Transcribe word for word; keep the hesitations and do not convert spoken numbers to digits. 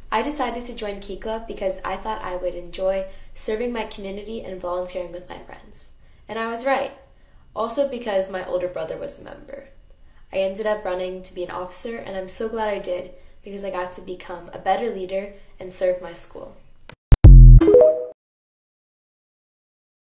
I decided to join Key Club because I thought I would enjoy serving my community and volunteering with my friends. And I was right. Also because my older brother was a member. I ended up running to be an officer, and I'm so glad I did because I got to become a better leader and serve my school.